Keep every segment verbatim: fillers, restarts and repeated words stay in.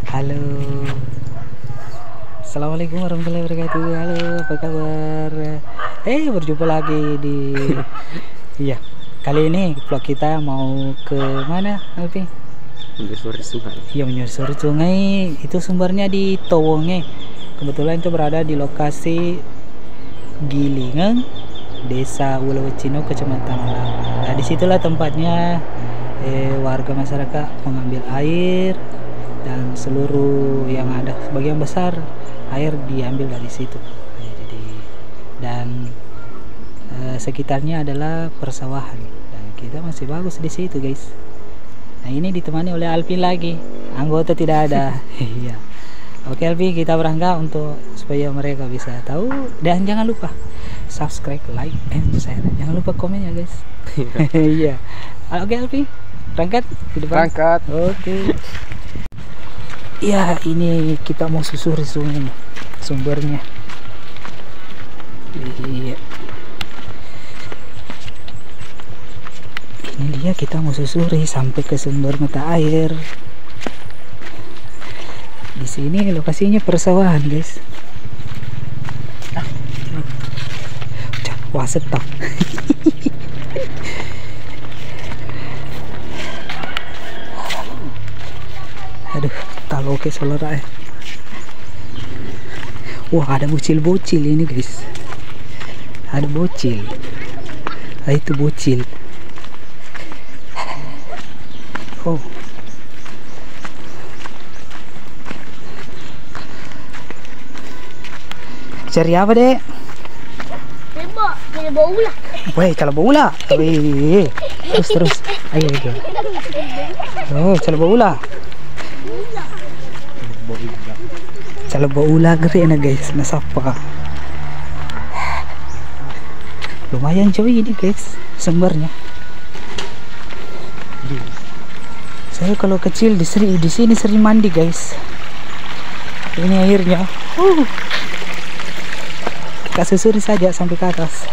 Halo. Assalamualaikum warahmatullahi wabarakatuh. Halo, apa kabar? Eh, berjumpa lagi di iya. Kali ini vlog kita mau ke mana, Alpi? Menyusuri sungai. Iya, menyusuri sungai. Itu sumbernya di Towonge. Kebetulan itu berada di lokasi Gilingan, Desa Wulawecino, Kecamatan Malang. Nah, disitulah tempatnya eh, warga masyarakat mengambil air, dan seluruh yang ada sebagian besar air diambil dari situ. Nah, jadi dan eh, sekitarnya adalah persawahan dan kita masih bagus di situ, guys. Nah, ini ditemani oleh Alvin lagi, anggota tidak ada. Iya. Oke Alvi, kita berangkat untuk supaya mereka bisa tahu, dan jangan lupa subscribe, like, and share. Jangan lupa komen ya, guys. Iya. Oke Alvi, berangkat di depan. Berangkat. Oke. Ya, ini kita mau susuri sungai nih, sumbernya. Iya. Ini dia, kita mau susuri sampai ke sumber mata air. Di sini lokasinya persawahan, guys. Ah, wah, setap. Aduh, talo ke solera eh. Wah, ada bocil-bocil ini, guys. Ada bocil. Ah, itu bocil. Oh. Cari apa, Dek? Tembak, cari bau lah. Weh, kalau bola. Weh, terus terus. Ayo, ayo. Oh, kalau bola. Kalau bola gede na, guys. Nasapa. Lumayan jauh ini, guys, sumbernya. Saya kalau kecil di sini di sini sering mandi, guys. Ini airnya. Uh. Kita susuri saja sampai ke atas.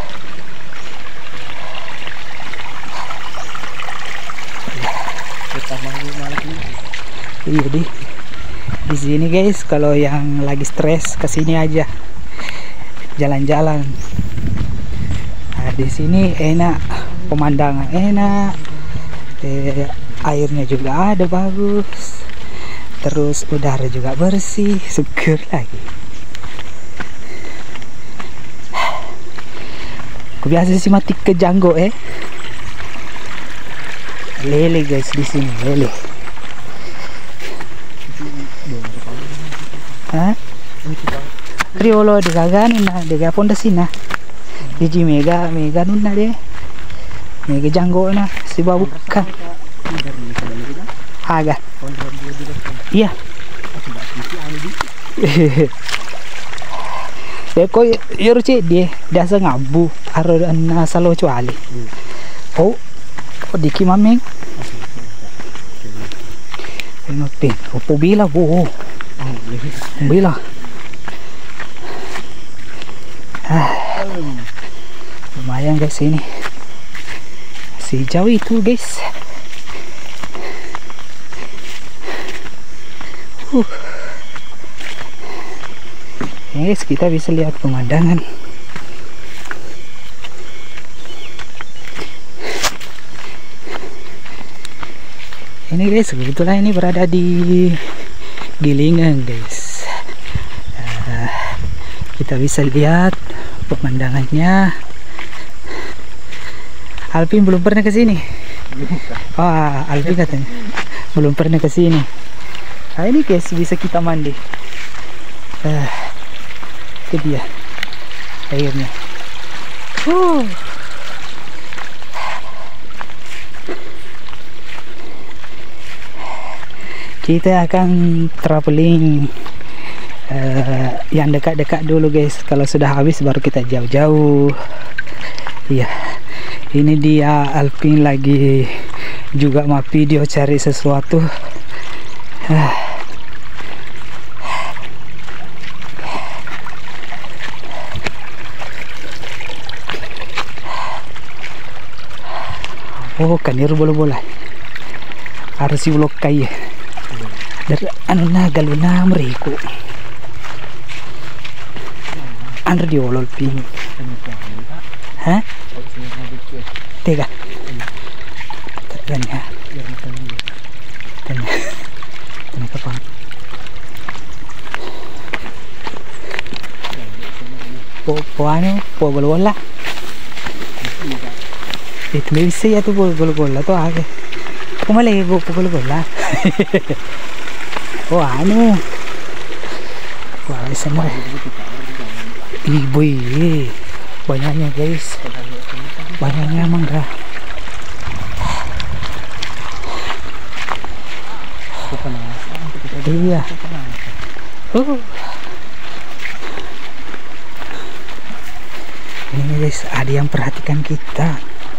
Iya, di di sini, guys, kalau yang lagi stres kesini aja jalan-jalan. Nah, di sini enak, pemandangan enak, eh, airnya juga ada bagus, terus udara juga bersih, seger lagi. Biasa sih mati ke janggo eh. Lele, guys, di sini lele. Hah? Riolo de gagani na de ga pondasi na. Jadi mega mega nuna deh. Mega janggo na si babukan. Aga. Iya. Eko yoro ce dia dasa ngabu aro na salo cuali. Oh, oh diki mameng. Ngapain? Opo bila bu? Bila. Ah, lumayan, guys, ini. Si jauh itu, guys. Uh. Guys, kita bisa lihat pemandangan. Ini, guys, kebetulan ini berada di Gilingan, guys. Uh, kita bisa lihat pemandangannya. Alvin belum pernah ke sini. Oh, Alvin katanya belum pernah ke sini. Nah, ini, guys, bisa kita mandi. Uh, itu dia airnya. Uh. Kita akan traveling uh, yang dekat-dekat dulu, guys. Kalau sudah habis baru kita jauh-jauh. Iya, ini dia Alvin lagi juga mau video cari sesuatu. uh. Oh, kanir bola-bola. Harus si blok kayu. dari anu nagaluna mereka anu diolol ping hah tega katanya tanya tanya apa po po anu po bola itu bisa ya tuh po bola tuh aja kumali po bola oh anu wah semua ibu ini banyaknya guys banyaknya mangga iya uh. Ini guys ada yang perhatikan kita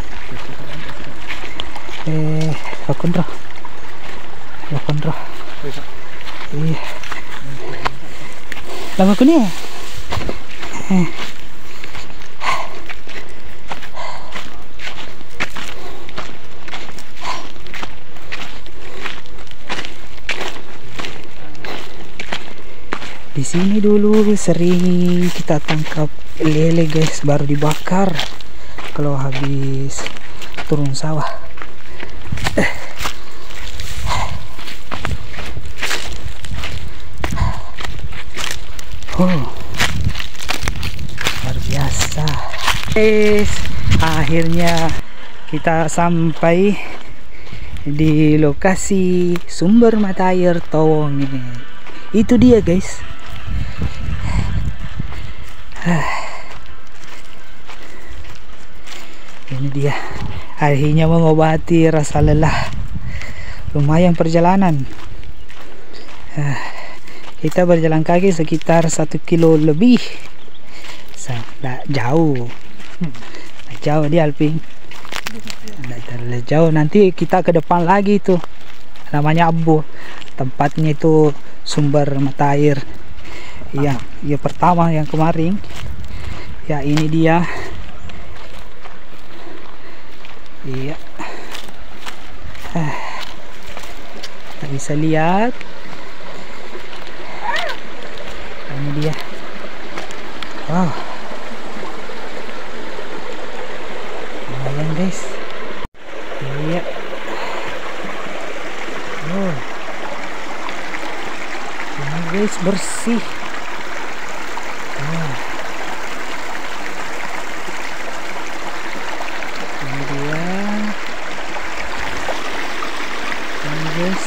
eh lokondro lokondro iya lama aku nih eh. Di sini dulu sering kita tangkap lele guys, baru dibakar kalau habis turun sawah. Oh, luar biasa guys. Akhirnya kita sampai di lokasi sumber mata air Towong ini. Itu dia guys. Ini dia, akhirnya mengobati rasa lelah. Lumayan perjalanan. Kita berjalan kaki sekitar satu kilo lebih. Tidak jauh, nggak jauh dia Alping. Tidak terlalu jauh. Nanti kita ke depan lagi itu, namanya Abu. Tempatnya itu sumber mata air. Iya, ya pertama yang kemarin. Ya ini dia. Iya. Ah. Kita bisa lihat. Ini dia. Wow. Lumayan guys. Iya. Oh. Ini guys bersih. Oh. Ini dia. Ini guys.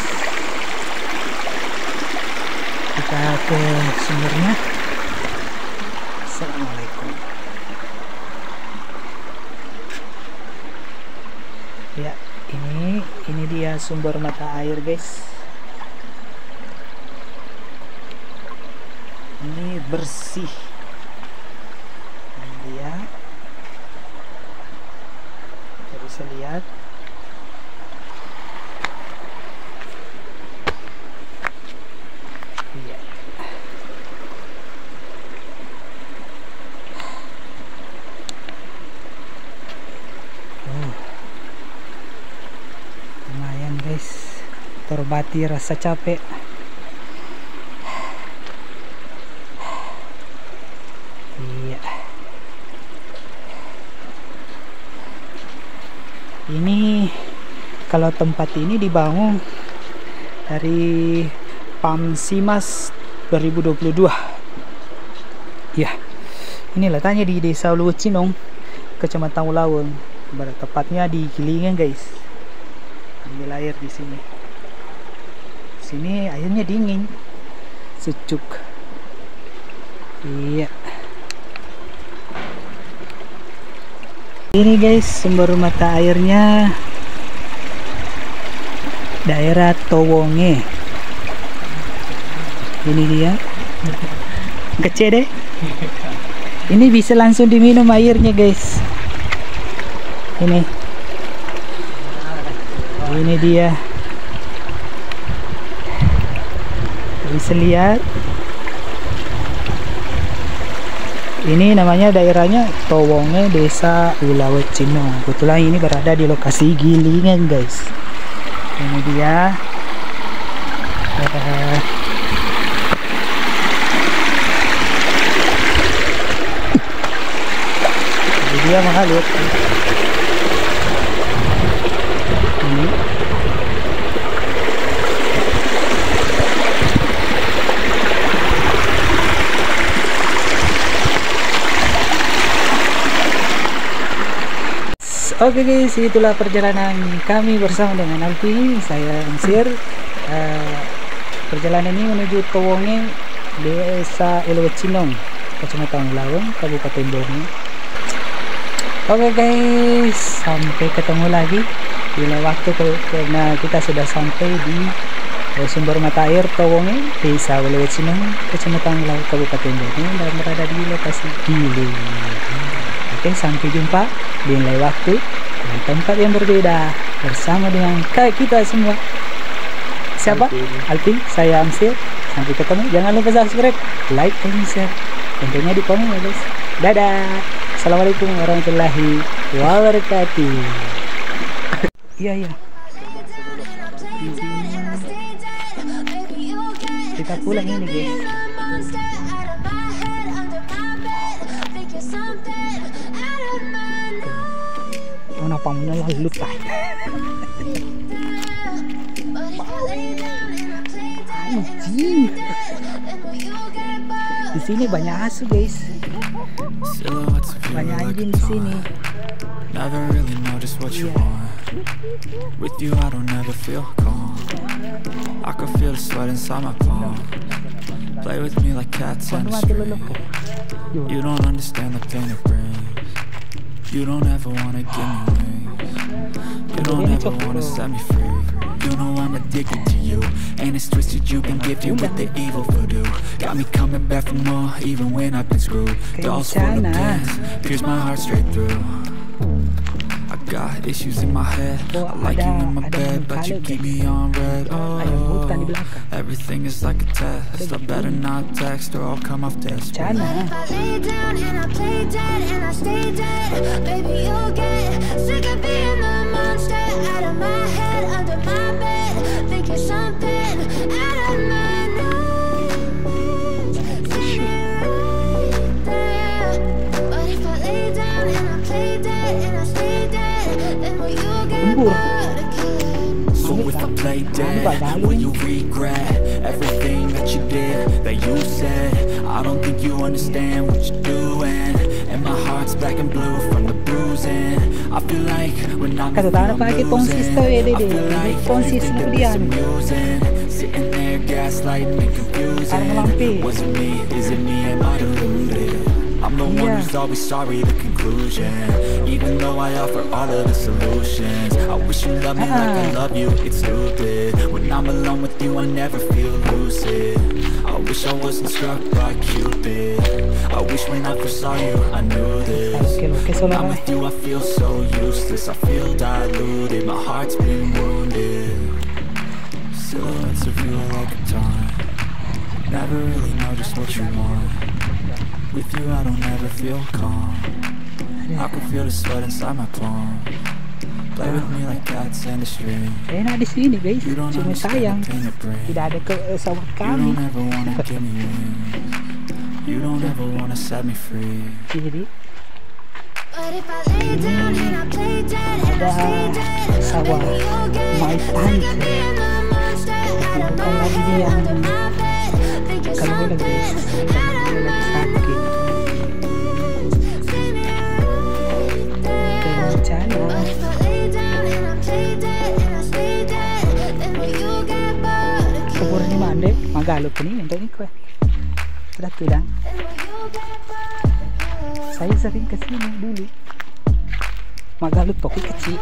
Kita ke sumbernya. Assalamualaikum. Ya, ini ini dia sumber mata air guys. Ini bersih. Ini dia. Kita bisa lihat. Iya. Oh. Lumayan guys. Terobati rasa capek. Ini kalau tempat ini dibangun dari Pamsimas dua ribu dua puluh dua. Ya, ini letaknya di Desa Uluwecino, Kecamatan Ulaweng. Tepatnya di Gilingan guys. Ambil air di sini. Sini airnya dingin, sejuk. Iya. Ini guys sumber mata airnya daerah Towonge. Ini dia, kecil deh. Ini bisa langsung diminum airnya guys. Ini, ini dia. Bisa lihat. Ini namanya daerahnya Towonge, Desa Uluwecino. Kebetulan ini berada di lokasi Gilingan guys. Ini dia. dia mengalir. Ini. Oke guys, itulah perjalanan kami bersama dengan Alpi. Saya Ansir. Uh, perjalanan ini menuju Towonge, Desa Uluwacinong, Kecamatan Lawang, Kabupaten Bomi. Oke guys, sampai ketemu lagi di lain waktu karena kita sudah sampai di uh, sumber mata air Towonge, Desa Uluwacinong, Kecamatan Lawang, Kabupaten Bomi, dan berada di lokasi Gili. Oke, sampai jumpa di lain waktu dan tempat yang berbeda bersama dengan kakak kita semua. Siapa? Alpi, saya Amsir. Sampai ketemu. Jangan lupa subscribe, like, dan share. Tentunya di komen ya guys. Dadah. Assalamualaikum warahmatullahi wabarakatuh. Iya iya. Kita pulang ini guys. Kenapa menelan lupa? Anjing. Di sini banyak asu guys. Banyak anjing di sini. Never really know just what you want. With you I don't ever feel calm. I can feel the sweat inside my palm. Play with me like cats and a string. You don't understand the pain it brings. You don't ever wanna give me wings. You don't ever wanna set me free. You know I'm addicted to you, and it's twisted. You've been gifted with the evil voodoo. Got me coming back for more, even when I've been screwed. Dolls full of pins, pierce my heart straight through. I got issues in my head. I like you in my bed, but you keep me on red. Oh, everything is like a test. I better not text or I'll come off desperate. But if I lay down and I play dead and I stay dead, baby, you'll get sick of being the monster out of my head, under my bed, thinking something out of my nose. See me right there. But if I lay down and I play dead and I stay dead, then will you get bored again? So if I play dead, will you regret everything that you did, that you said? I don't think you understand what you're doing, and my heart's black and blue from the bruising. I feel like when I'm losing, I feel like everything that is amusing. Sitting there gaslighting and confusing. Was it me? Is it me? Am I deluded? I'm the one who's always sorry, the conclusion. Even though I offer all of the solutions, I wish you loved me like I love you, it's stupid. When I'm alone with you, I never feel lucid. I wish I wasn't struck by Cupid. I wish when I first saw you, I knew this. When I'm with you, I feel so useless. I feel diluted, my heart's been wounded. Silhouettes of you are like a taunt. Never really know just what you want. With you I don't ever feel calm. I can feel the sweat inside my palm. Play with me like cats and a string. Enak di sini guys, cuma sayang tidak ada pesawat kami. You don't ever wanna give me wings. You don't ever wanna set me free. Jadi ada sawah my tante. Bukan lagi yang kalau lagi lagi sakit. Keburnya mandek, Magalog ini untuk ini kue. Sudah tudang. Saya sering kesini dulu. Magalog toki kecil.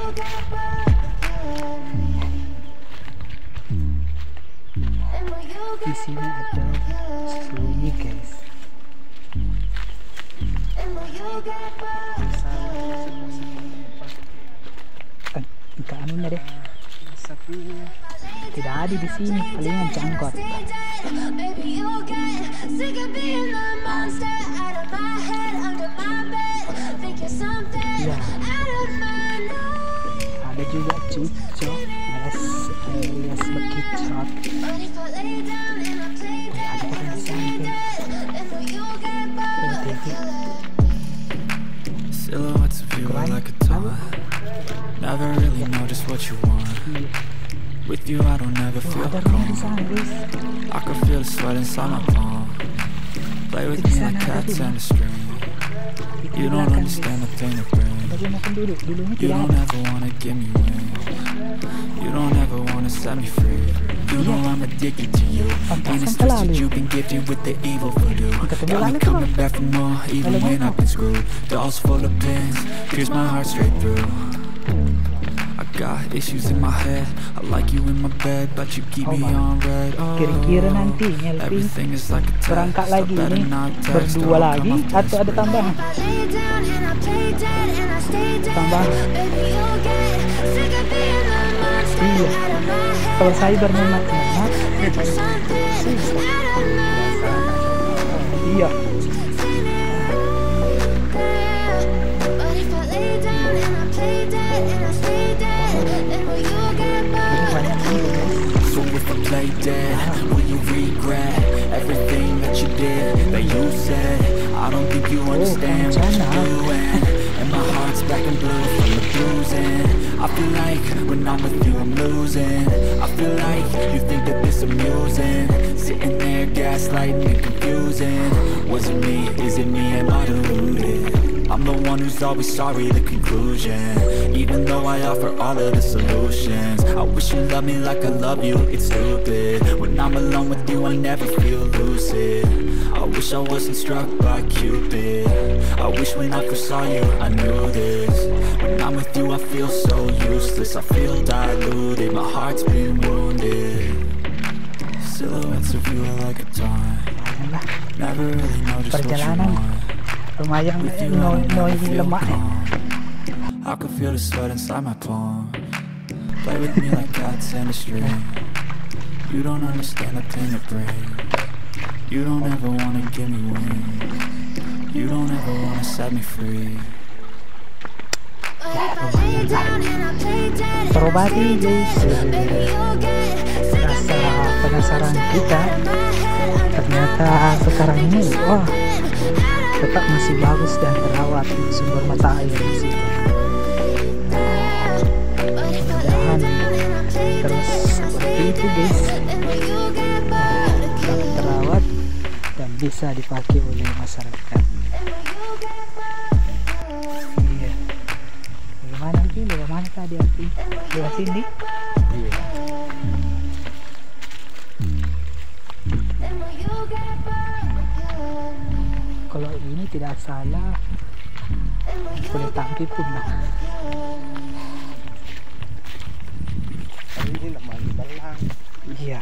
Di sini ada sunyi guys. Ikan anu deh. Tidak ada di sini, palingan jangkot. Ya. Ada juga cucok, alias alias bekicot. Ada orang di sana. Silhouettes of like a taunt. Never really know just what you want. With you I don't ever feel Ada rumah di calm. sana guys. I can feel the sweat inside my palm. Play with me like cats and a string. You don't understand the pain it brings. Ada rumah penduduk. Dulunya You tidak don't ada. ever wanna give me wings. You don't ever wanna set me free. You know I'm addicted to you. And it's twisted, you've been gifted with the evil voodoo. Got me coming back for more, even when I've been screwed. Dolls full of pins, pierce my heart straight through. I got issues in my head. I like you in my bed, but you keep me on red. Oh, Kira-kira nanti Ngelping everything is like a test. berangkat I lagi better ini not text berdua or I'll lagi come off atau ada desperate. tambahan? If I lay down and I play dead and I stay dead, Tambahan. baby, you'll get sick of being the monster Iya. out of my head. Kalau cybernya mat-mat, Think you're something out of my mind. iya. But if I lay down and I play dead and I stay dead, then will you get bored? Banyak gitu guys. So if I play dead, will you regret everything that you did, that you said? I don't think you understand what you're doing. And my heart's black and blue from the bruising. I feel like when I'm with you I'm losing. I feel like you think that this amusing. Sitting there gaslighting and confusing. Was it me? Is it me? Am I deluded? I'm the one who's always sorry, the conclusion. Even though I offer all of the solutions, I wish you loved me like I love you, it's stupid. When I'm alone with you I never feel lucid. I wish I wasn't struck by Cupid. I wish when I first saw you I knew this. When I'm with you I feel so useless, I feel diluted, my heart's been wounded. Silhouettes of you are like a taunt. Ayolah, Never really know just what you perjalanan want. lumayan With you, no, I no never ini feel lemak ya. calm. I can feel the sweat inside my palm. Play with me like cats and a string. You don't understand the pain it brings. You don't ever wanna give me wings. You don't ever wanna set me free. But if I lay down and I play dead and I Terobati stay guys dead, baby, you'll get sick of rasa being the penasaran monster kita. out of my head. Ternyata sekarang ini wah tetap masih bagus dan terawat sumber mata air di situ. Mudah-mudahan terus seperti itu guys, tetap terawat dan bisa dipakai oleh masyarakat. Iya. Bagaimana sih? Bagaimana tadi Arti? Lewat sini? Kalau ini tidak salah boleh tangki pun lah. Ini nak belang. Iya.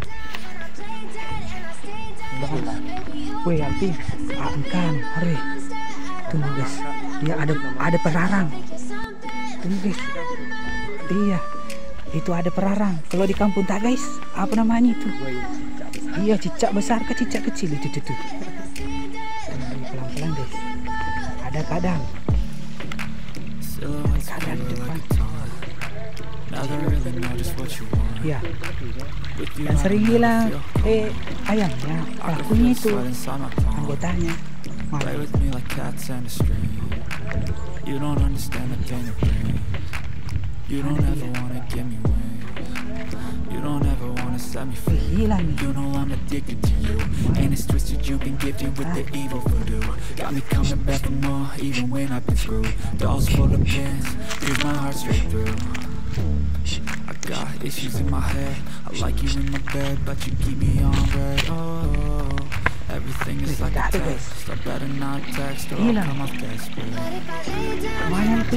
Wih Alpi, angkan, hore. Tunggu guys, dia ada ada perarang. Tunggu guys, iya, itu ada perarang. Kalau di kampung tak guys, apa namanya itu? Iya, cicak besar ke cicak kecil itu tuh. Pelan-pelan guys. Ada kadang. Silhouettes of Kadang you di are depan. like a taunt. Never really know just what you want. Iya. With you, Yang I sering never hilang feel calm. eh ayamnya, I can pelakunya feel the itu sweat inside my palm. anggotanya. Play Mana? with me like cats and a string. You don't understand the pain it brings. You don't ever wanna give me wings. You don't ever wanna set me Eh, free. hilang nih. You know I'm addicted to you. And it's twisted, you've been gifted with the evil voodoo. Got me coming back for more, even when I've been screwed. Dolls full of pins, pierce my heart straight through. I got issues in my head. I like you in my bed, but you keep me on red. Oh, everything is like a test. I better not text or I'll Hilang. come off desperate. Mana itu?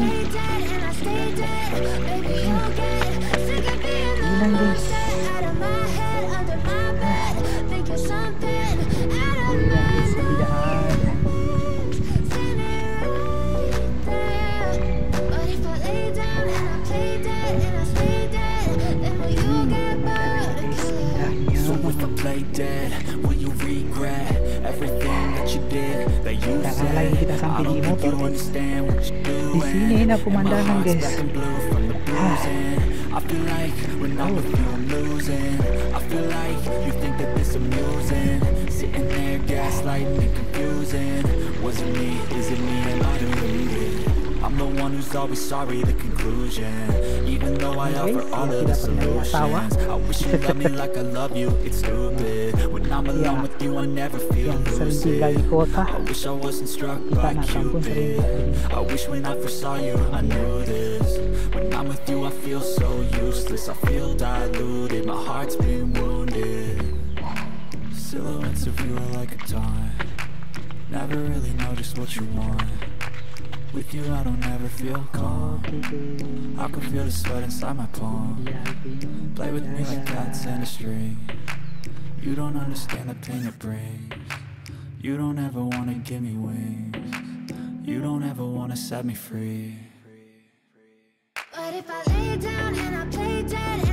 Hilang guys. Hilang guys, tidak ada. So if I play dead, will you regret everything that you did, that you Sekarang lagi said? kita I sampai di don't think motor you guys. understand what you're doing. Di sini enak And my pemandangan heart's guys. black and blue from the bruising. I feel like when I'm with you I'm losing. I feel like you think that this amusing. Sitting there gaslighting and confusing. Was it me? Is it me? Am I deluded? I I'm the one who's always sorry, the conclusion. Even though I offer all of the solutions, I wish you loved me like I love you, it's stupid. When I'm alone with you, I never feel lucid. I wish I wasn't struck by Cupid. I wish when I first saw you, I knew this. When I'm with you, I feel so useless. I feel diluted, my heart's been wounded. Silhouettes of you are like a taunt. Never really know just what you want. With you I don't ever feel calm. I can feel the sweat inside my palm. Play with me like cats and a string. You don't understand the pain it brings. You don't ever wanna give me wings. You don't ever wanna set me free. But if I lay down and I play dead